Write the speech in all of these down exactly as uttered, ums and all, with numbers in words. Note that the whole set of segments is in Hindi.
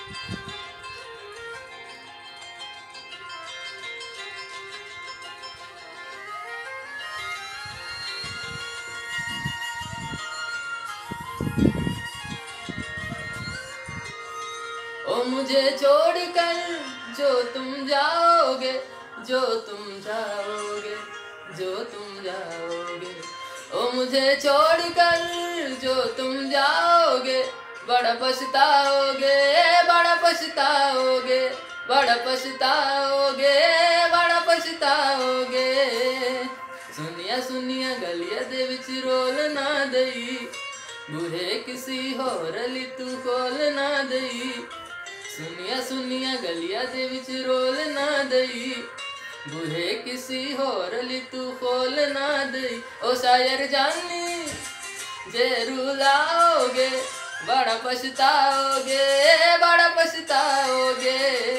ओ मुझे छोड़कर जो तुम जाओगे, जो तुम जाओगे, जो तुम जाओगे, ओ मुझे छोड़कर जो तुम जाओगे, बड़ा पछताओगे, बड़ा पछताओगे, बड़ा पछताओगे, बड़ा पछताओगे। सुनिया सुनिया गलिया दे विच रोल ना दई, बूहे किसी होर ली तू खोल ना दई। सुनिया सुनिया गलिया दे विच रोल ना दई, बूहे किसी होर ली तू खोल ना दई। ओ शायर जानी जे रुलाओगे, बड़ा पछताओगे, बड़ा पछताओगे।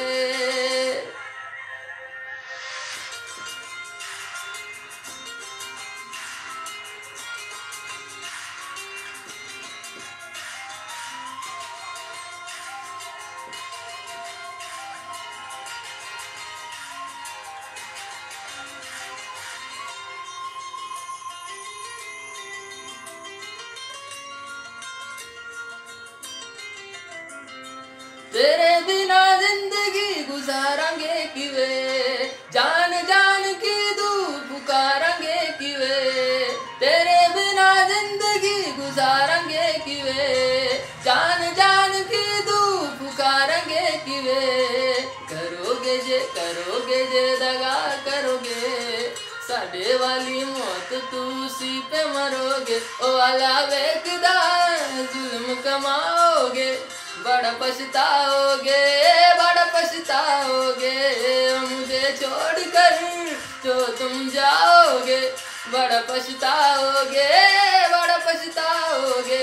तेरे बिना जिंदगी गुजारेंगे किवे, जान जान की धूप पुकारेंगे किवे। तेरे बिना जिंदगी गुजारेंगे किवे, जान जान की धूप पुकारेंगे किवे। करोगे जे करोगे जे दगा करोगे, साडे वाली मौत तू उसी पे मरोगे। ओ वाला वेखदा जुल्म कमाओगे, बड़ा पछताओगे, बड़ा पछताओगे। मुझे छोड़कर जो तुम जाओगे, बड़ा पछताओगे, बड़ा पछताओगे।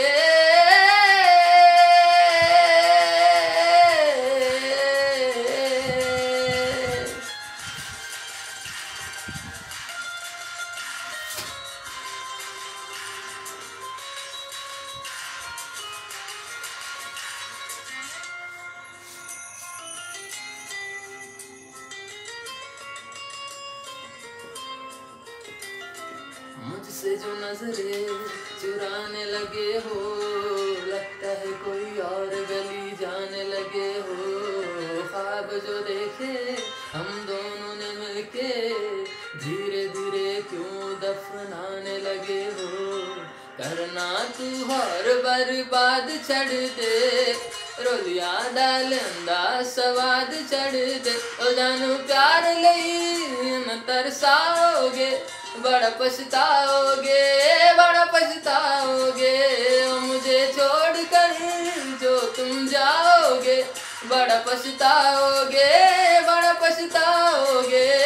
मुझसे जो नजरे चुराने लगे हो, लगता है कोई और गली जाने लगे हो। ख्वाब जो देखे हम दोनों ने मिलके, धीरे धीरे क्यों दफनाने लगे हो। करना तू और बर्बाद छड़ दे, रोलिया डालंदा स्वाद चढ़ दे। ओ जानू प्यार लई न तरसाओगे, बड़ा पछताओगे, बड़ा पछताओगे। मुझे छोड़कर जो तुम जाओगे, बड़ा पछताओगे, बड़ा पछताओगे।